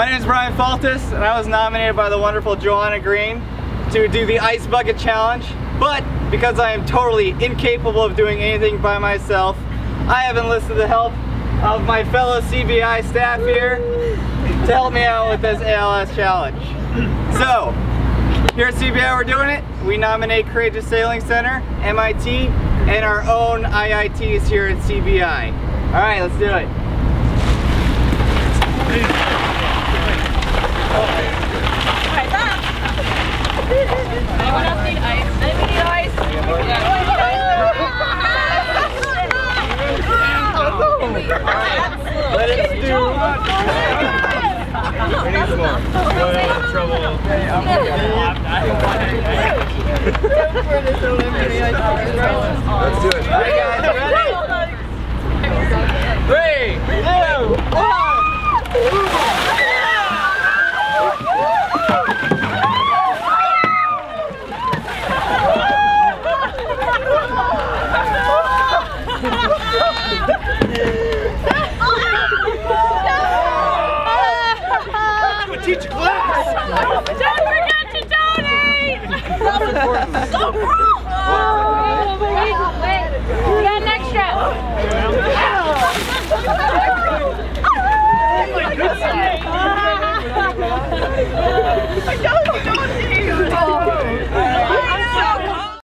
My name is Brian Faltis, and I was nominated by the wonderful Joanna Green to do the Ice Bucket Challenge. But because I am totally incapable of doing anything by myself, I have enlisted the help of my fellow CBI staff here to help me out with this ALS challenge. So, here at CBI we're doing it. We nominate Courageous Sailing Center, MIT, and our own IITs here at CBI. Alright, let's do it. Anyone else need ice? Anyone need ice? Let it do. We need some more. Trouble. Let's do it. Alright guys, ready? 3, 2, 1. Teach class! Don't forget to donate! So wrong! Oh, wait. We got an extra.